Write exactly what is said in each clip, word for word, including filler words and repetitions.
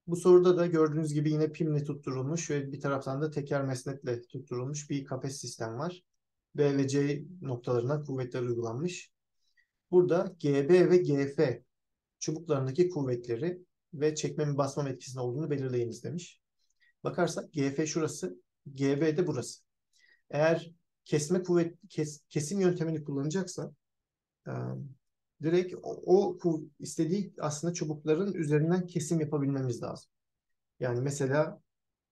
Bu soruda da gördüğünüz gibi yine pimle tutturulmuş ve bir taraftan da teker mesnetle tutturulmuş bir kafes sistem var. B ve C noktalarına kuvvetler uygulanmış. Burada G B ve G F çubuklarındaki kuvvetleri ve çekme mi basma mı etkisinin olduğunu belirleyiniz demiş. Bakarsak G F şurası, G B de burası. Eğer kesme kuvvet kes, kesim yöntemini kullanacaksa e, direkt o, o istediği aslında çubukların üzerinden kesim yapabilmemiz lazım. Yani mesela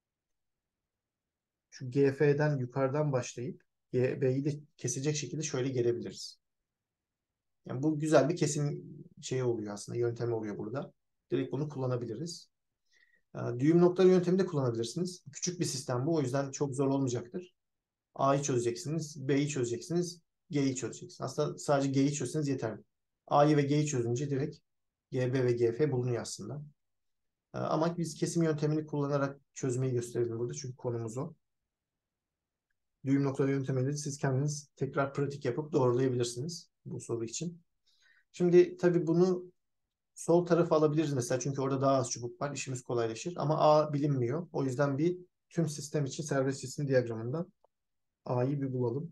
şu G F'den yukarıdan başlayıp G B'yi de kesecek şekilde şöyle gelebiliriz. Yani bu güzel bir kesim şeyi oluyor aslında, yöntemi oluyor burada. Direkt bunu kullanabiliriz. E, Düğüm noktaları yöntemi de kullanabilirsiniz. Küçük bir sistem bu, o yüzden çok zor olmayacaktır. A'yı çözeceksiniz, B'yi çözeceksiniz, G'yi çözeceksiniz. Aslında sadece G'yi çözseniz yeterli. A'yı ve G'yi çözünce direkt G B ve G F bulunuyor aslında. E, Ama biz kesim yöntemini kullanarak çözmeyi gösterelim burada, çünkü konumuz o. Düğüm noktaları yöntemiyle siz kendiniz tekrar pratik yapıp doğrulayabilirsiniz bu soru için. Şimdi tabii bunu sol tarafa alabiliriz mesela, çünkü orada daha az çubuk var, işimiz kolaylaşır. Ama A bilinmiyor. O yüzden bir tüm sistem için serbest cisim diyagramından A'yı bir bulalım.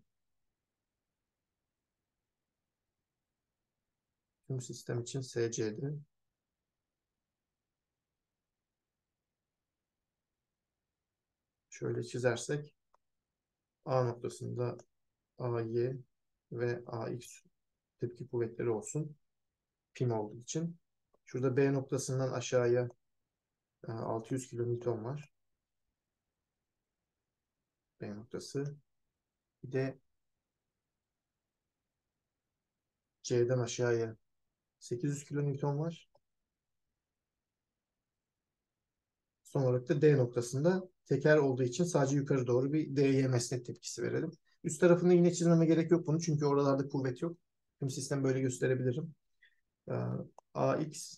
Tüm sistem için S C'de. Şöyle çizersek A noktasında A Y ve A X tepki kuvvetleri olsun. Pim olduğu için. Şurada B noktasından aşağıya e, altı yüz kilonewton var. B noktası. Bir de C'den aşağıya sekiz yüz kilonewton var. Son olarak da D noktasında teker olduğu için sadece yukarı doğru bir D'ye mesnet tepkisi verelim. Üst tarafını yine çizmeme gerek yok bunu, çünkü oralarda kuvvet yok. Tüm sistem böyle gösterebilirim. Ee, A X,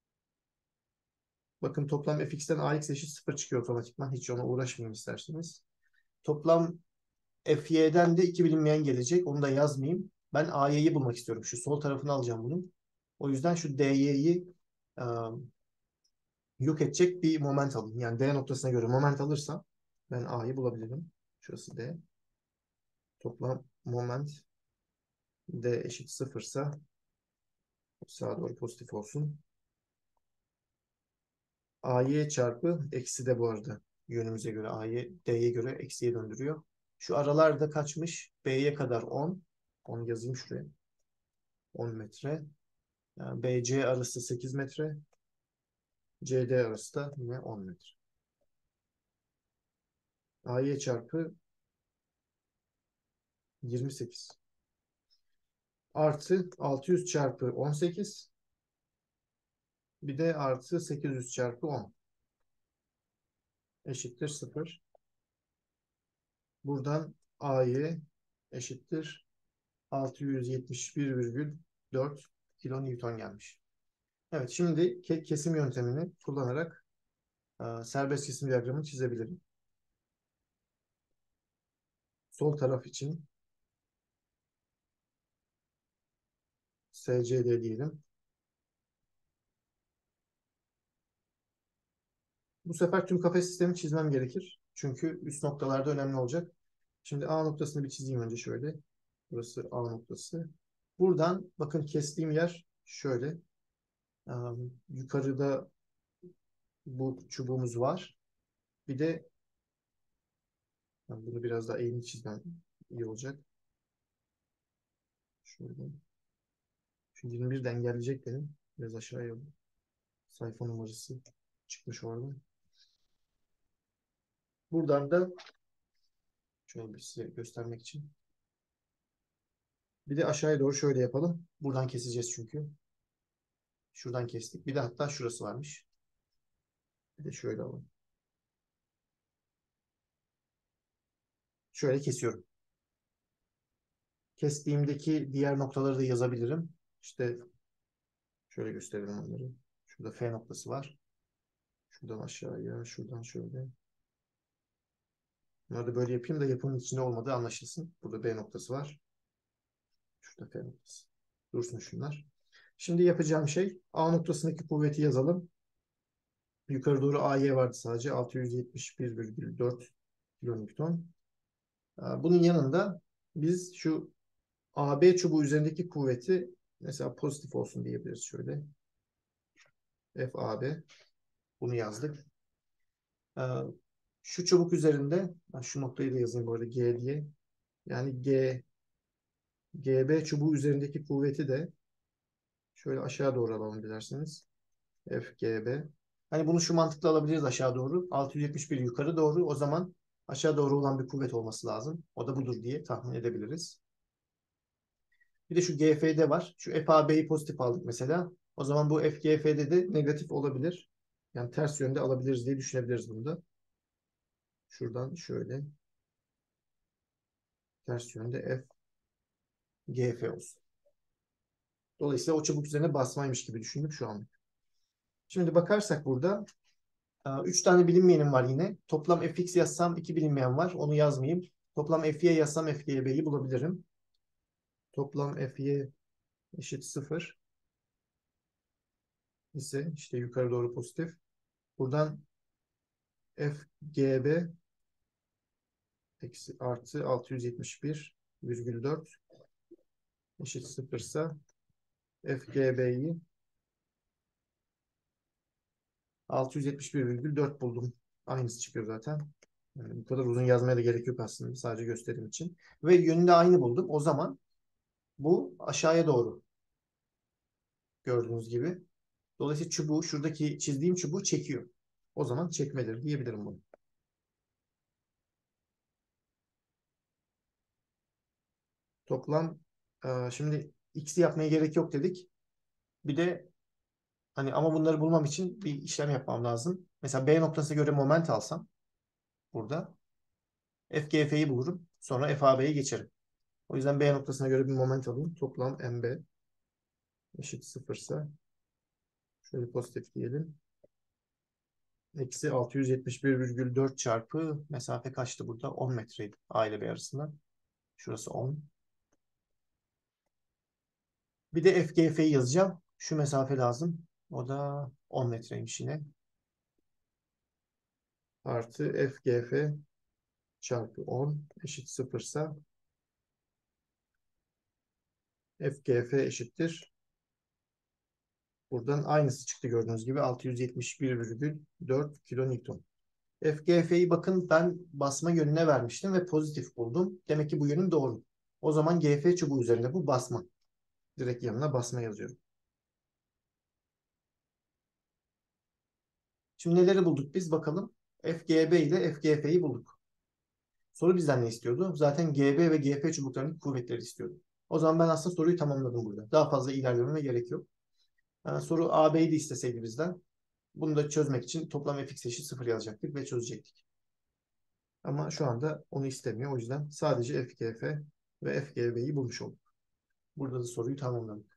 bakın toplam F X'ten A X eşit sıfır çıkıyor otomatikman. Hiç ona uğraşmayayım isterseniz. Toplam F Y'den de iki bilinmeyen gelecek. Onu da yazmayayım. Ben A Y'yi bulmak istiyorum. Şu sol tarafını alacağım bunun. O yüzden şu D Y'yi e, yok edecek bir moment alayım. Yani D noktasına göre moment alırsam ben A'yı bulabilirim. Şurası D. Toplam moment D eşit sıfırsa sağa doğru pozitif olsun. A Y çarpı eksi de bu arada yönümüze göre A Y D'ye göre eksiye döndürüyor. Şu aralarda kaçmış? B'ye kadar on. on yazayım şuraya. on metre. Yani B C arası sekiz metre. C D arası da yine on metre. A Y çarpı yirmi sekiz. Artı altı yüz çarpı on sekiz. Bir de artı sekiz yüz çarpı on. Eşittir sıfır. Buradan A Y eşittir altı yüz yetmiş bir virgül dört kilonewton gelmiş. Evet, şimdi kesim yöntemini kullanarak e, serbest cisim diyagramını çizebilirim. Sol taraf için S C D diyelim. Bu sefer tüm kafes sistemi çizmem gerekir. Çünkü üst noktalarda önemli olacak. Şimdi A noktasını bir çizeyim önce şöyle. Burası A noktası. Buradan bakın kestiğim yer şöyle. Ee, yukarıda bu çubuğumuz var. Bir de bunu biraz daha eğimli çizmem iyi olacak. Şöyle. Şu yirmi bir de engelleyecek benim. Biraz aşağıya sayfa numarası çıkmış orada. Buradan da şöyle bir size göstermek için. Bir de aşağıya doğru şöyle yapalım. Buradan keseceğiz çünkü. Şuradan kestik. Bir de hatta şurası varmış. Bir de şöyle alalım. Şöyle kesiyorum. Kestiğimdeki diğer noktaları da yazabilirim. İşte şöyle gösterelim onları. Şurada F noktası var. Şuradan aşağıya, şuradan şöyle. Bunları da böyle yapayım da yapımın içinde olmadığı anlaşılsın. Burada B noktası var. Şurada F noktası. Dursun şunlar. Şimdi yapacağım şey A noktasındaki kuvveti yazalım. Yukarı doğru A Y vardı sadece altı yüz yetmiş bir virgül dört kilonewton. Bunun yanında biz şu A B çubuğu üzerindeki kuvveti mesela pozitif olsun diyebiliriz şöyle. F A B. Bunu yazdık. Ee, Şu çubuk üzerinde, şu noktayı da yazayım bu arada G diye. Yani G, G B çubuğu üzerindeki kuvveti de şöyle aşağı doğru alalım dilerseniz. F G B. Hani bunu şu mantıkla alabiliriz aşağı doğru. altı yüz yetmiş bir yukarı doğru. O zaman aşağı doğru olan bir kuvvet olması lazım. O da budur diye tahmin edebiliriz. Bir de şu G F'de var. Şu F A B'yi pozitif aldık mesela. O zaman bu F G F'de de negatif olabilir. Yani ters yönde alabiliriz diye düşünebiliriz bunu da. Şuradan şöyle ters yönde F G F olsun. Dolayısıyla o çubuk üzerine basmaymış gibi düşündük şu an. Şimdi bakarsak burada üç tane bilinmeyenim var yine. Toplam fx yazsam iki bilinmeyen var. Onu yazmayayım. Toplam fy yazsam fg'yi bulabilirim. Toplam fy eşit sıfır ise işte yukarı doğru pozitif. Buradan fgb eksi artı altı yüz yetmiş bir virgül dört eşit sıfırsa fgb'yi altı yüz yetmiş bir virgül dört buldum. Aynısı çıkıyor zaten. Yani bu kadar uzun yazmaya da gerek yok aslında. Sadece gösterim için. Ve yönünde aynı buldum. O zaman bu aşağıya doğru gördüğünüz gibi. Dolayısıyla çubuğu, şuradaki çizdiğim çubuğu çekiyor. O zaman çekmedir diyebilirim bunu. Toplam e, şimdi x'i yapmaya gerek yok dedik. Bir de hani ama bunları bulmam için bir işlem yapmam lazım. Mesela B noktasına göre moment alsam burada F G F'yi bulurum. Sonra F A B'ye geçerim. O yüzden B noktasına göre bir moment alayım. Toplam M B eşit sıfırsa şöyle pozitif diyelim. Eksi altı yüz yetmiş bir virgül dört çarpı mesafe kaçtı burada? on metreydi A ile B arasında. Şurası on. Bir de F G F'yi yazacağım. Şu mesafe lazım. O da on metreymiş yine. Artı F G F çarpı on eşit sıfırsa F G F eşittir. Buradan aynısı çıktı gördüğünüz gibi altı yüz yetmiş bir virgül dört kilonewton. F G F'yi bakın ben basma yönüne vermiştim ve pozitif buldum. Demek ki bu yönüm doğru. O zaman G F çubuğu üzerinde bu basma. Direkt yanına basma yazıyorum. Şimdi neleri bulduk biz bakalım. F G B ile F G F'yi bulduk. Soru bizden ne istiyordu? Zaten G B ve G F çubuklarının kuvvetleri istiyordu. O zaman ben aslında soruyu tamamladım burada. Daha fazla ilerlememe gerek yok. Yani soru A B'yi de isteseydi bizden. Bunu da çözmek için toplam fx eşit sıfır yazacaktık ve çözecektik. Ama şu anda onu istemiyor. O yüzden sadece F G F ve F G B'yi bulmuş olduk. Burada da soruyu tamamladık.